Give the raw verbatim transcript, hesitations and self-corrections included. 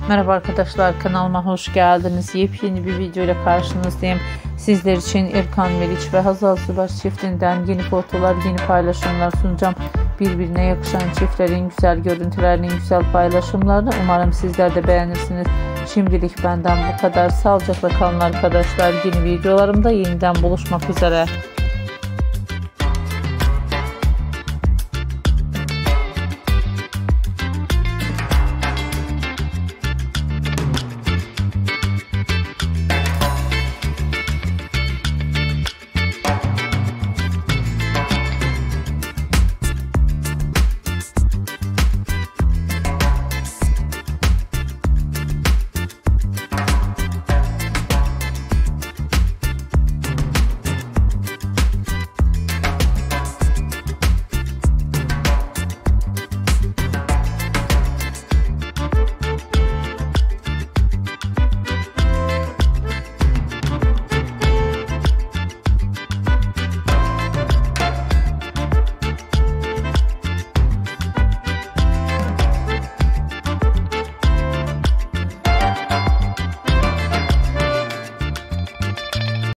Merhaba arkadaşlar, kanalıma hoş geldiniz. Yepyeni bir video ile karşınızdayım. Sizler için Erkan Meriç ve Hazal Subaş çiftinden yeni fotolar, yeni paylaşımlar sunacağım. Birbirine yakışan çiftlerin güzel görüntülerinin güzel paylaşımlarını umarım sizler de beğenirsiniz. Şimdilik benden bu kadar. Sağlıcakla kalın arkadaşlar. Yeni videolarımda yeniden buluşmak üzere.